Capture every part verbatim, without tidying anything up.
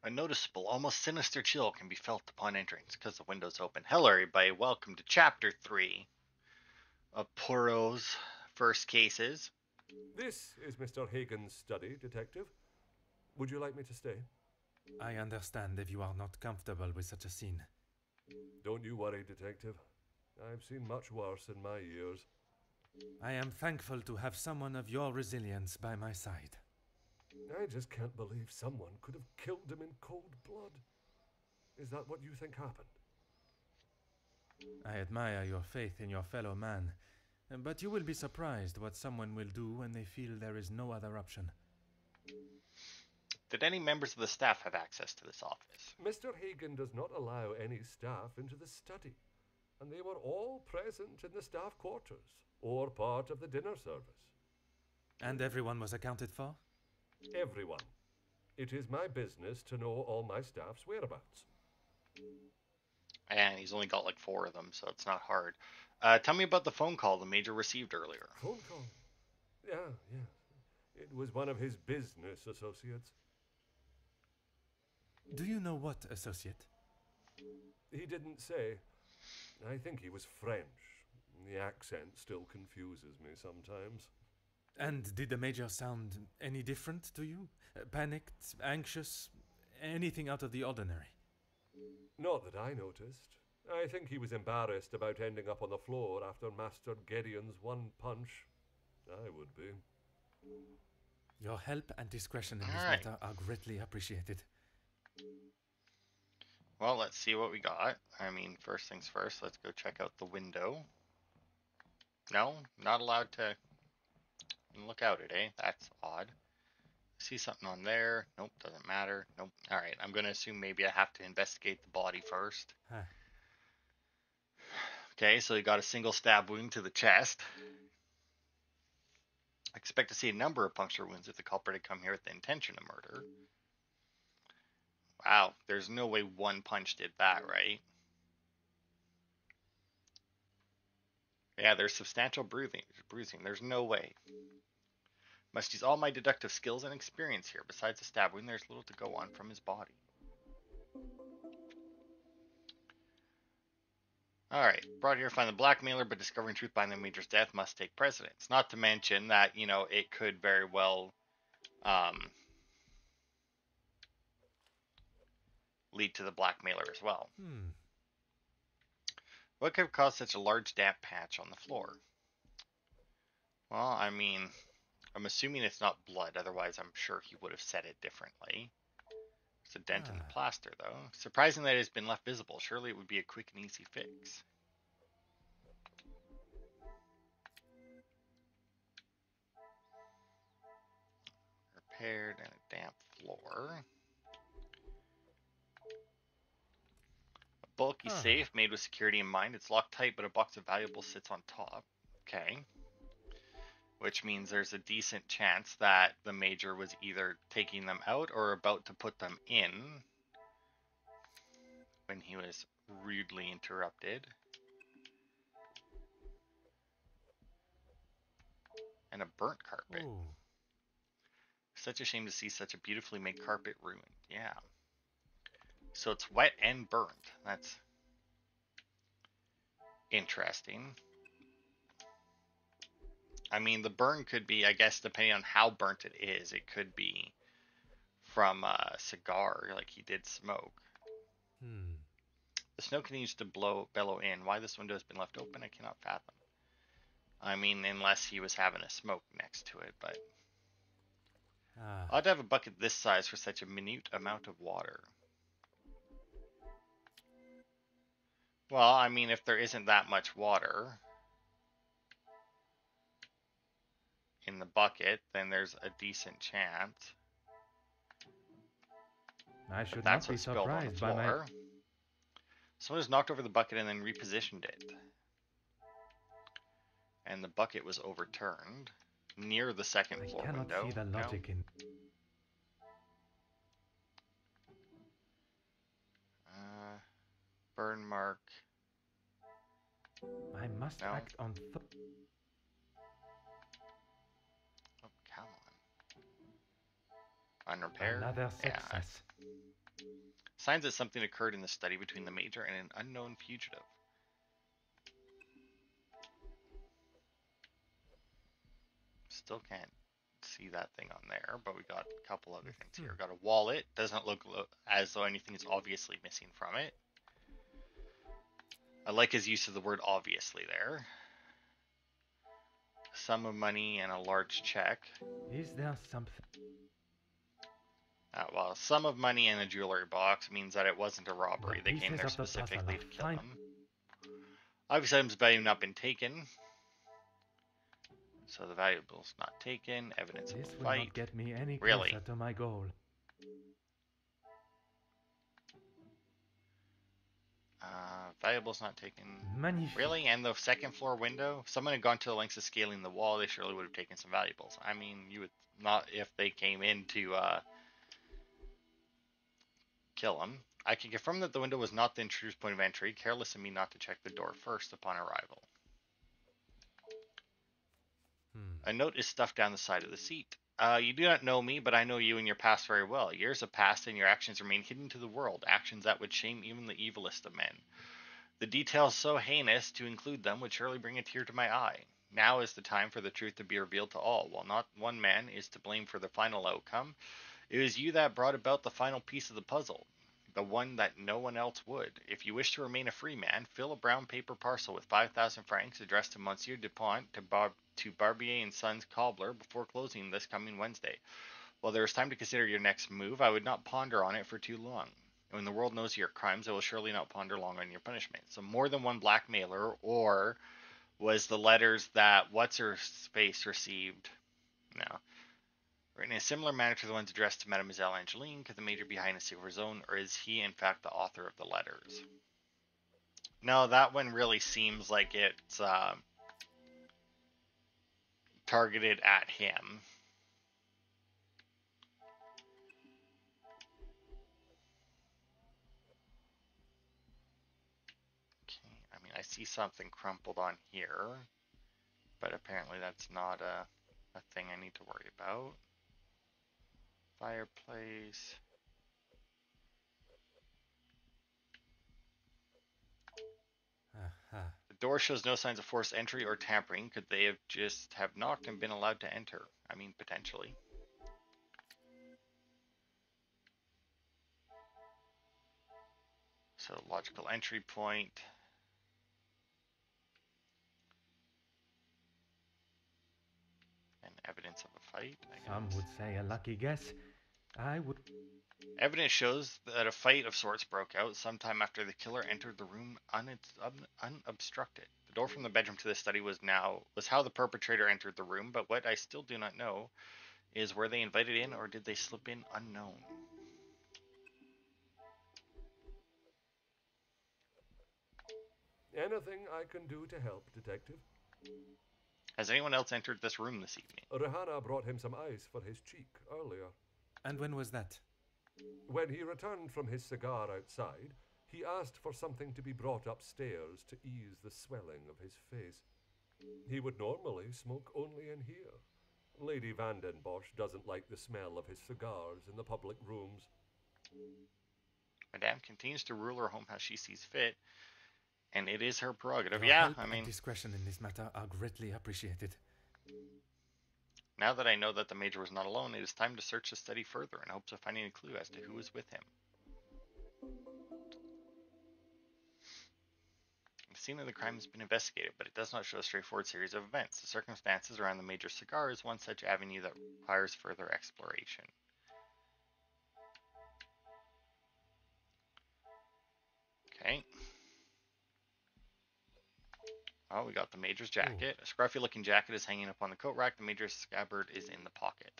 A noticeable, almost sinister chill can be felt upon entrance because the window's open. Hello, everybody. Welcome to Chapter three of Poirot's First Cases. This is Mister Hagen's study, Detective. Would you like me to stay? I understand if you are not comfortable with such a scene. Don't you worry, Detective. I've seen much worse in my years. I am thankful to have someone of your resilience by my side. I just can't believe someone could have killed him in cold blood. Is that what you think happened? I admire your faith in your fellow man, but you will be surprised what someone will do when they feel there is no other option. Did any members of the staff have access to this office? Mister Hagen does not allow any staff into the study, and they were all present in the staff quarters, or part of the dinner service. And everyone was accounted for? Everyone. It is my business to know all my staff's whereabouts. And he's only got like four of them, so it's not hard. Uh, tell me about the phone call the Major received earlier. Phone call? Yeah, yeah. It was one of his business associates. Do you know what associate? He didn't say. I think he was French. The accent still confuses me sometimes. And did the Major sound any different to you? Uh, panicked, anxious, anything out of the ordinary? Not that I noticed. I think he was embarrassed about ending up on the floor after Master Gideon's one punch. I would be. Your help and discretion in All this right. matter are greatly appreciated. Well, let's see what we got. I mean, first things first, let's go check out the window. No, not allowed to look out it, eh? That's odd. See something on there? Nope, doesn't matter. Nope. Alright, I'm going to assume maybe I have to investigate the body first. Huh. Okay, so he got a single stab wound to the chest. I expect to see a number of puncture wounds if the culprit had come here with the intention of murder. Wow, there's no way one punch did that, right? Yeah, there's substantial bruising. bruising. There's no way. Must use all my deductive skills and experience here. Besides the stab wound, there's little to go on from his body. Alright, brought here to find the blackmailer, but discovering truth behind the Major's death must take precedence. Not to mention that, you know, it could very well um, lead to the blackmailer as well. Hmm. What could have caused such a large damp patch on the floor? Well, I mean, I'm assuming it's not blood, otherwise I'm sure he would have said it differently. There's a dent in the Ah. plaster, though. Surprising that it has been left visible. Surely it would be a quick and easy fix. Repaired and a damp floor. A bulky Ah. safe made with security in mind. It's locked tight, but a box of valuables sits on top. Okay. Which means there's a decent chance that the Major was either taking them out or about to put them in when he was rudely interrupted. And a burnt carpet. Ooh. Such a shame to see such a beautifully made carpet ruined. Yeah. So it's wet and burnt. That's interesting. I mean, the burn could be, I guess, depending on how burnt it is, it could be from a cigar, like he did smoke. Hmm. The snow continues to blow, bellow in. Why this window has been left open, I cannot fathom. I mean, unless he was having a smoke next to it, but... Ah. Odd to have a bucket this size for such a minute amount of water. Well, I mean, if there isn't that much water in the bucket, then there's a decent chance. I should That's not be what spilled on the surprised by my... floor. Someone has knocked over the bucket and then repositioned it. And the bucket was overturned near the second I floor cannot window. see the No. logic in... Uh, burn mark. I must No. act on... Th Oh, come on. Unrepaired? Another Yeah. success. Signs that something occurred in the study between the Major and an unknown fugitive. Still can't see that thing on there, but we got a couple other things here. Got a wallet. Doesn't look lo- as though anything is obviously missing from it. I like his use of the word obviously there. Sum of money and a large check. Is there something? Uh, well, sum of money in a jewelry box means that it wasn't a robbery. The They came pieces there of the puzzle specifically are to kill fine. him. Obviously, items value not been taken. So the valuable's not taken. Evidence This of a will fight. not get me any Really? closer to my goal. Uh, valuable's not taken. Magnifique. Really? And the second floor window? If someone had gone to the lengths of scaling the wall, they surely would have taken some valuables. I mean, you would not if they came in to uh, kill him. I can confirm that the window was not the intruder's point of entry. Careless of me not to check the door first upon arrival. Hmm. A note is stuffed down the side of the seat. Uh, you do not know me, but I know you and your past very well. Years have passed and your actions remain hidden to the world, actions that would shame even the evilest of men. The details so heinous, to include them would surely bring a tear to my eye. Now is the time for the truth to be revealed to all. While not one man is to blame for the final outcome, it is you that brought about the final piece of the puzzle, the one that no one else would. If you wish to remain a free man, fill a brown paper parcel with five thousand francs addressed to Monsieur Dupont to, Bar- to Barbier and Sons Cobbler before closing this coming Wednesday. While there is time to consider your next move, I would not ponder on it for too long. When the world knows your crimes, it will surely not ponder long on your punishment. So more than one blackmailer, or was the letters that What's-Her-Face received, no, written in a similar manner to the ones addressed to Mademoiselle Angeline? Could the Major be behind a secret of his own, or is he in fact the author of the letters? No, that one really seems like it's uh, targeted at him. Okay, I mean, I see something crumpled on here, but apparently that's not a, a thing I need to worry about. Fireplace. Aha. The door shows no signs of forced entry or tampering. Could they have just have knocked and been allowed to enter? I mean, potentially. So, logical entry point. And evidence of a fight, I guess. Some would say a lucky guess. I would. Evidence shows that a fight of sorts broke out sometime after the killer entered the room un- un- unobstructed. The door from the bedroom to the study was now was how the perpetrator entered the room, but what I still do not know is were they invited in or did they slip in unknown? Anything I can do to help, Detective? Has anyone else entered this room this evening? Rihanna brought him some ice for his cheek earlier. And when was that? When he returned from his cigar outside, he asked for something to be brought upstairs to ease the swelling of his face. He would normally smoke only in here. Lady Vandenbosch doesn't like the smell of his cigars in the public rooms. Madame continues to rule her home how she sees fit, and it is her prerogative. Your Yeah, help I mean, and discretion in this matter are greatly appreciated. now that I know that the Major was not alone, it is time to search the study further in hopes of finding a clue as to who was with him. The scene of the crime has been investigated, but it does not show a straightforward series of events. The circumstances around the Major's cigar is one such avenue that requires further exploration. Okay. Oh, we got the Major's jacket. A scruffy looking jacket is hanging up on the coat rack. The Major's scabbard is in the pocket.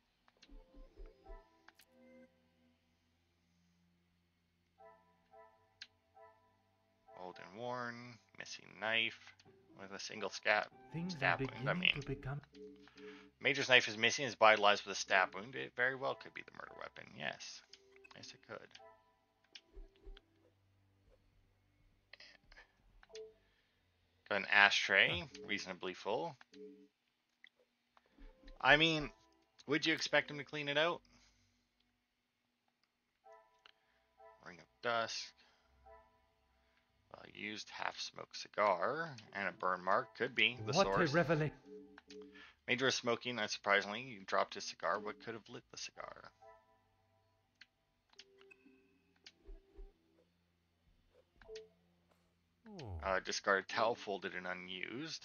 Old and worn, missing knife with a single scab Things are stab wound. beginning I mean, to become. Major's knife is missing. His body lies with a stab wound. It very well could be the murder weapon. Yes, yes, it could. Got an ashtray, reasonably full. I mean, would you expect him to clean it out? Ring dust, a used half-smoked cigar, and a burn mark. Could be the What a source. revelation. Major was smoking, unsurprisingly. He dropped his cigar. What could have lit the cigar? Oh. Uh, discarded towel folded and unused.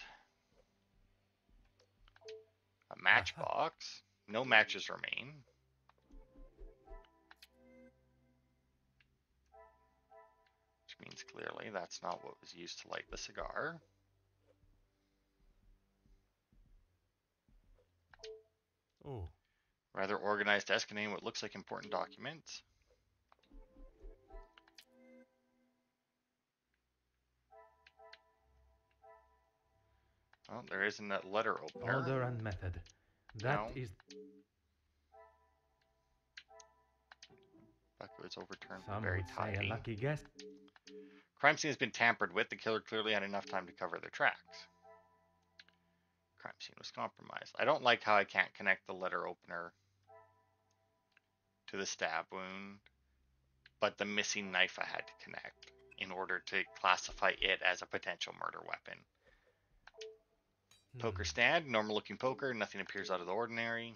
A matchbox. No matches remain. Which means clearly that's not what was used to light the cigar. Oh. Rather organized desk containing what looks like important documents. Well, there isn't that letter opener. Order and method. That No. is. Bucket was overturned, Some very would say a tidy. lucky guess. Crime scene has been tampered with. The killer clearly had enough time to cover their tracks. Crime scene was compromised. I don't like how I can't connect the letter opener to the stab wound, but the missing knife I had to connect in order to classify it as a potential murder weapon. Poker stand, normal looking poker, nothing appears out of the ordinary.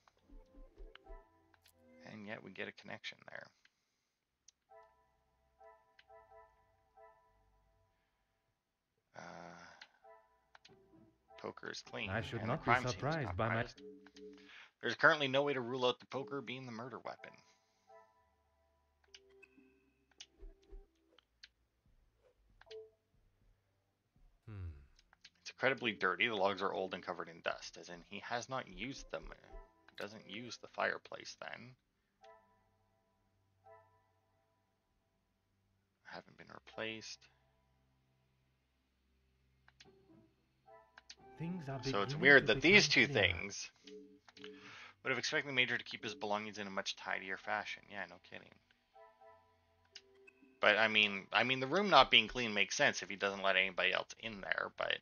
And yet we get a connection there. Uh, poker is clean. I should and not the be crime scene is surprised by my. compromised. There's currently no way to rule out the poker being the murder weapon. Hmm. It's incredibly dirty. The logs are old and covered in dust, as in he has not used them. He doesn't use the fireplace then. Haven't been replaced. Things are So it's beginning weird to that these become two clearer. things would have expected the Major to keep his belongings in a much tidier fashion. Yeah, no kidding. But I mean, I mean, the room not being clean makes sense if he doesn't let anybody else in there. But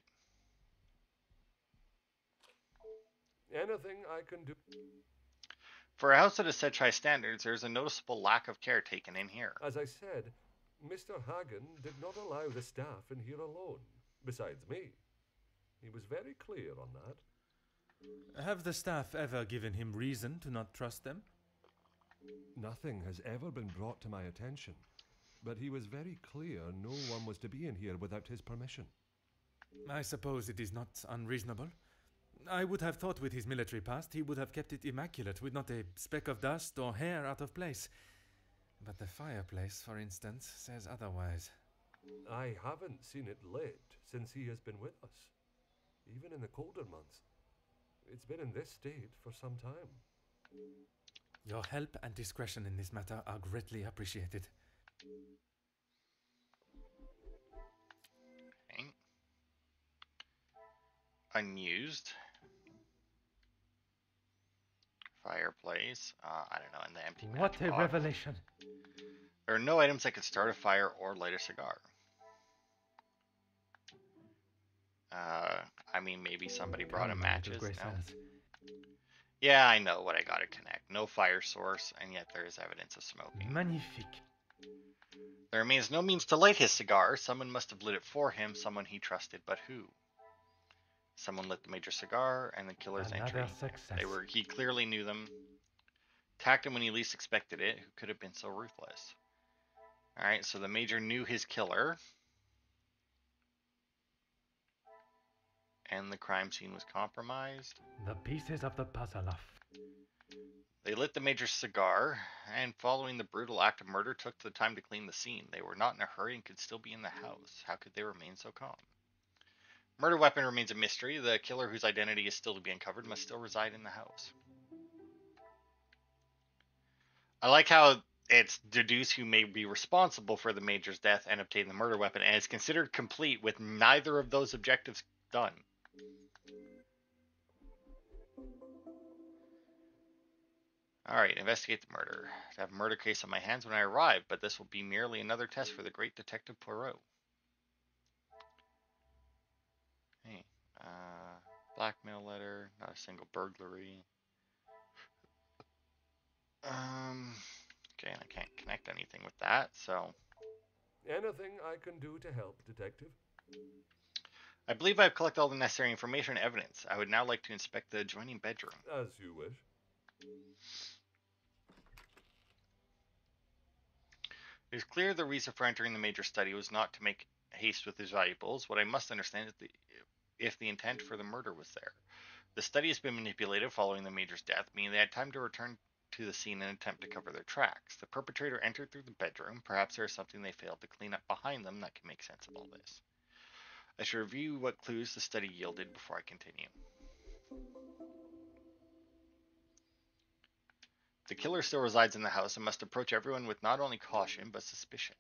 Anything I can do? for a house that has such high standards, there's a noticeable lack of care taken in here. As I said, Mister Hagen did not allow the staff in here alone, besides me. He was very clear on that. Have the staff ever given him reason to not trust them? Nothing has ever been brought to my attention, but he was very clear no one was to be in here without his permission. I suppose it is not unreasonable. I would have thought with his military past he would have kept it immaculate, with not a speck of dust or hair out of place. But the fireplace, for instance, says otherwise. I haven't seen it lit since he has been with us, even in the colder months. It's been in this state for some time. Your help and discretion in this matter are greatly appreciated. Okay. Unused. Fireplace. Uh, I don't know, in the empty What a matchbox. revelation. There are no items that could start a fire or light a cigar. Uh, I mean, maybe somebody brought him Come, my little matches. grey No. cells. Yeah, I know what I gotta connect. No fire source, and yet there is evidence of smoking. Magnifique. There remains no means to light his cigar. Someone must have lit it for him, someone he trusted, but who? Someone lit the Major's cigar, and the killer's entry. Another success. They were. He clearly knew them. Attacked him when he least expected it. Who could have been so ruthless? Alright, so the Major knew his killer. And the crime scene was compromised. The pieces of the puzzle off. They lit the Major's cigar, and following the brutal act of murder, took the time to clean the scene. They were not in a hurry and could still be in the house. How could they remain so calm? Murder weapon remains a mystery. The killer, whose identity is still to be uncovered, must still reside in the house. I like how it's deduced who may be responsible for the Major's death and obtain the murder weapon, and it's considered complete with neither of those objectives done. Alright, investigate the murder. I have a murder case on my hands when I arrive, but this will be merely another test for the great Detective Poirot. Hey, uh, blackmail letter, not a single burglary. Um, Okay, and I can't connect anything with that, so... Anything I can do to help, Detective? I believe I've collected all the necessary information and evidence. I would now like to inspect the adjoining bedroom. As you wish. It is clear the reason for entering the Major's study was not to make haste with his valuables. What I must understand is the, if the intent for the murder was there. The study has been manipulated following the Major's death, meaning they had time to return to the scene and attempt to cover their tracks. The perpetrator entered through the bedroom. Perhaps there is something they failed to clean up behind them that can make sense of all this. I should review what clues the study yielded before I continue. The killer still resides in the house and must approach everyone with not only caution, but suspicion.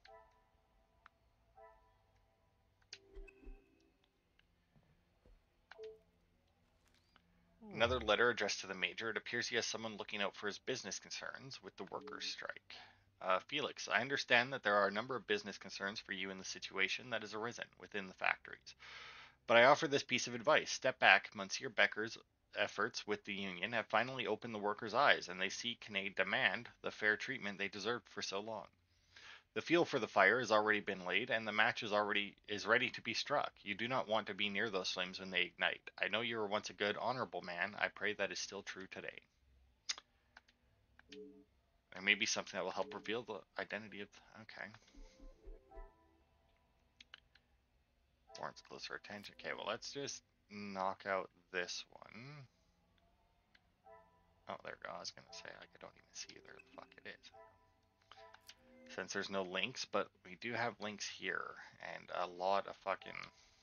Another letter addressed to the Major. It appears he has someone looking out for his business concerns with the workers' strike. Uh, Felix, I understand that there are a number of business concerns for you in the situation that has arisen within the factories. But I offer this piece of advice. Step back. Monsieur Becker's efforts with the union have finally opened the workers' eyes, and they see Kinnaid demand the fair treatment they deserved for so long. The fuel for the fire has already been laid, and the match is already is ready to be struck. You do not want to be near those flames when they ignite. I know you were once a good, honorable man. I pray that is still true today. There may be something that will help reveal the identity of... Okay. Warrants closer attention. Okay, well, let's just knock out this one. Oh, there we go. I was going to say, like, I don't even see where the fuck it is. Since there's no links, but we do have links here, and a lot of fucking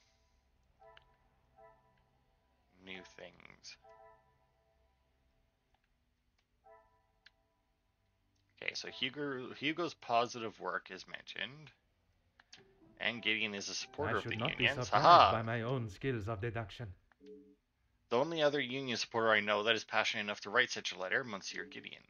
new things. Okay, so Hugo, Hugo's positive work is mentioned, and Gideon is a supporter I of the should not be unions. surprised Haha! by my own skills of deduction. The only other union supporter I know that is passionate enough to write such a letter, Monsieur Gideon.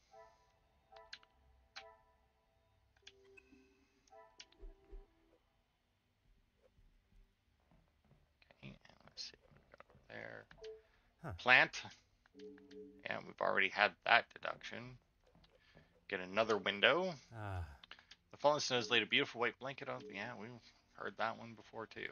Okay, and let's see what we got over there. Huh. Plant. Yeah, we've already had that deduction. Get another window. Ah, The fallen snow has laid a beautiful white blanket on. Yeah, we've heard that one before too.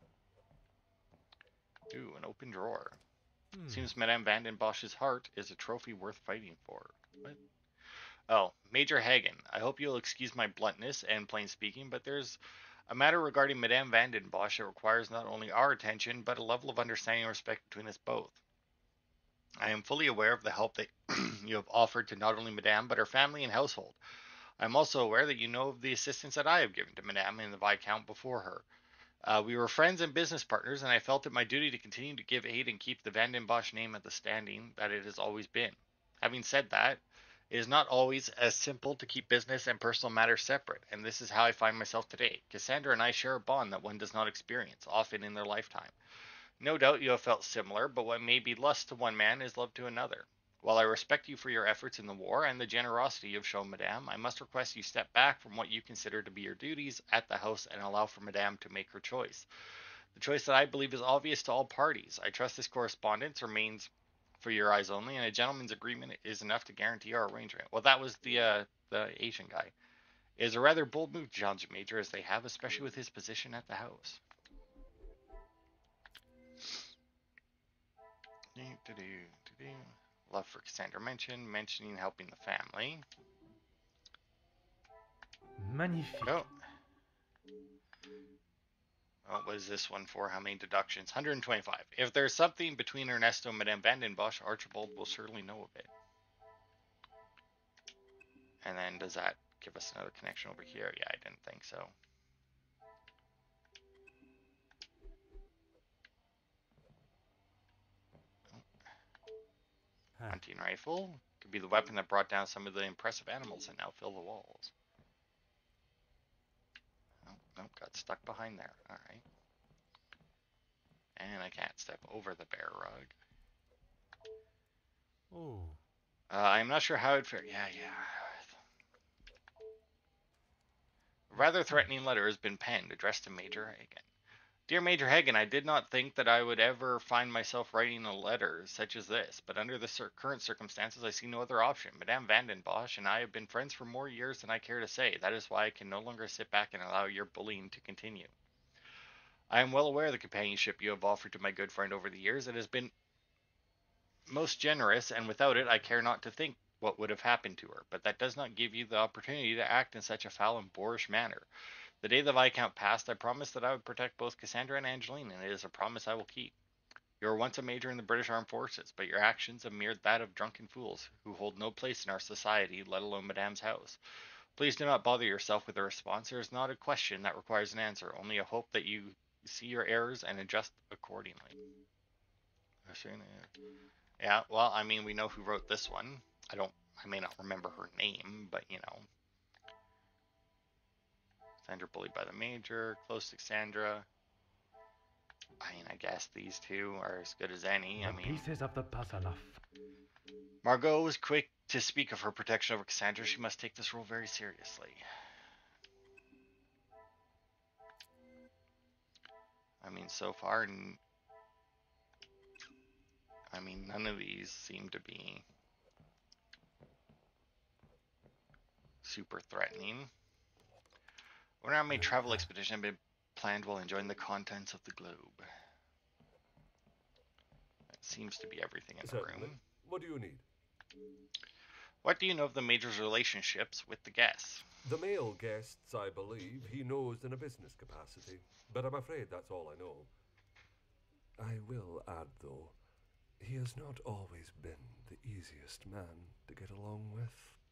Ooh, an open drawer. hmm. Seems Madame Van den Bosch's heart is a trophy worth fighting for. What? Oh, Major Hagen. I hope you'll excuse my bluntness and plain speaking, but there's a matter regarding Madame Van den Bosch that requires not only our attention, but a level of understanding and respect between us both. I am fully aware of the help that you have offered to not only Madame, but her family and household. I am also aware that you know of the assistance that I have given to Madame and the Viscount before her. Uh, we were friends and business partners, and I felt it my duty to continue to give aid and keep the Van den Bosch name at the standing that it has always been. Having said that, it is not always as simple to keep business and personal matters separate, and this is how I find myself today. Cassandra and I share a bond that one does not experience, often in their lifetime. No doubt you have felt similar, but what may be lust to one man is love to another. While I respect you for your efforts in the war and the generosity you have shown Madame, I must request you step back from what you consider to be your duties at the house and allow for Madame to make her choice. The choice that I believe is obvious to all parties. I trust this correspondence remains for your eyes only, and a gentleman's agreement is enough to guarantee our arrangement. Well, that was the uh, the Asian guy. It is a rather bold move, John Major, as they have, especially with his position at the house. Love for Cassandra mentioned, mentioning helping the family. Magnifique. Oh. Oh, what is this one for? How many deductions? one hundred twenty-five. If there's something between Ernesto and Madame Van den Bosch, Archibald will certainly know of it. And then does that give us another connection over here? Yeah, I didn't think so. Huh. Hunting rifle. Could be the weapon that brought down some of the impressive animals that now fill the walls. Oh, nope, got stuck behind there. Alright. And I can't step over the bear rug. Oh. Uh, I'm not sure how it'd fare. Yeah, yeah. A rather threatening letter has been penned, addressed to Major Hagen. Dear Major Hagen, I did not think that I would ever find myself writing a letter such as this, but under the cir- current circumstances, I see no other option. Madame Vanden Bosch and I have been friends for more years than I care to say. That is why I can no longer sit back and allow your bullying to continue. I am well aware of the companionship you have offered to my good friend over the years. It has been most generous, and without it, I care not to think what would have happened to her. But that does not give you the opportunity to act in such a foul and boorish manner. The day the Viscount passed, I promised that I would protect both Cassandra and Angeline, and it is a promise I will keep. You were once a major in the British Armed Forces, but your actions have mirrored that of drunken fools, who hold no place in our society, let alone Madame's house. Please do not bother yourself with a response. There is not a question that requires an answer, only a hope that you see your errors and adjust accordingly. Yeah, well, I mean, we know who wrote this one. I don't, I may not remember her name, but you know. Cassandra bullied by the major, close to Cassandra. I mean, I guess these two are as good as any. The I mean, pieces of the puzzle of... Margot was quick to speak of her protection over Cassandra. She must take this role very seriously. I mean, so far, I mean, none of these seem to be super threatening. I wonder how many travel expeditions have been planned while enjoying the contents of the globe. That seems to be everything in the Certainly. room. What do you need? What do you know of the Major's relationships with the guests? The male guests, I believe, he knows in a business capacity, but I'm afraid that's all I know. I will add, though, he has not always been the easiest man to get along with.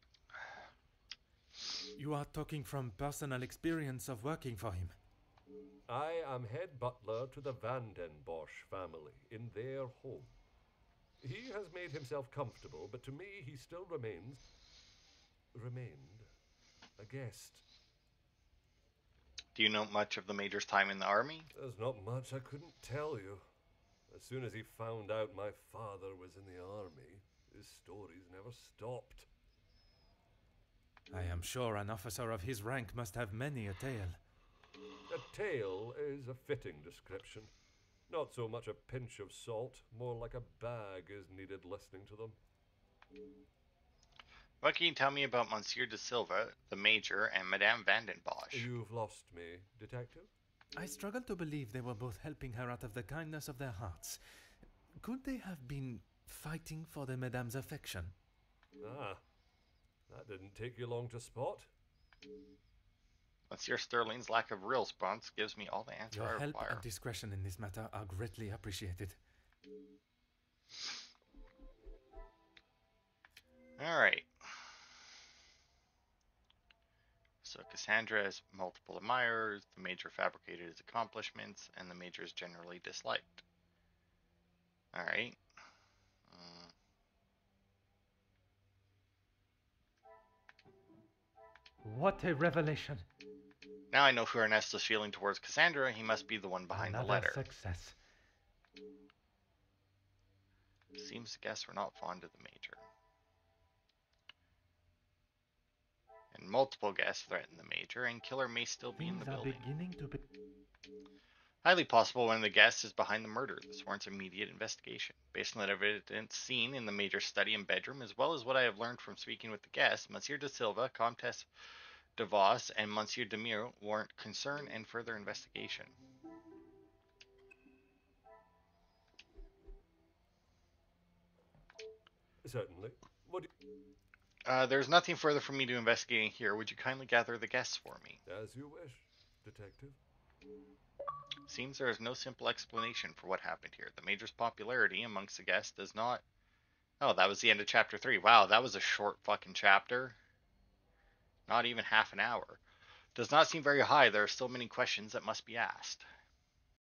You are talking from personal experience of working for him. I am head butler to the Vanden Bosch family in their home. He has made himself comfortable, but to me he still remains, remained, a guest. Do you know much of the Major's time in the army? There's not much I couldn't tell you. As soon as he found out my father was in the army, his stories never stopped. I am sure an officer of his rank must have many a tale. A tale is a fitting description. Not so much a pinch of salt, more like a bag is needed listening to them. What can you tell me about Monsieur de Silva, the Major, and Madame Vanden Bosch? You've lost me, detective? I struggle to believe they were both helping her out of the kindness of their hearts. Could they have been fighting for the Madame's affection? Ah, that didn't take you long to spot. Monsieur Sterling's lack of real response gives me all the answer Your I help require. and discretion in this matter are greatly appreciated. Alright. So Cassandra has multiple admirers, the Major fabricated his accomplishments, and the Major is generally disliked. Alright. Uh, What a revelation. now I know who Ernesto's feeling towards Cassandra. He must be the one behind Another the letter. success. Seems the guests were not fond of the Major. And multiple guests threaten the Major, and Killer may still be in Things the are building. beginning to be... Highly possible one of the guests is behind the murder. This warrants immediate investigation. Based on the evidence seen in the Major's study and bedroom, as well as what I have learned from speaking with the guests, Monsieur de Silva, Comtesse de Vos, and Monsieur de Mure warrant concern and further investigation. Certainly. What do Uh, there's nothing further for me to investigate here. Would you kindly gather the guests for me? As you wish, detective. Seems there is no simple explanation for what happened here. The Major's popularity amongst the guests does not... Oh, that was the end of chapter three. Wow, that was a short fucking chapter. Not even half an hour. Does not seem very high. There are still many questions that must be asked.